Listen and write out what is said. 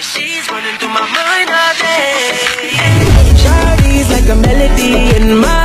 she's running through my mind all day. Shawty's like a melody in my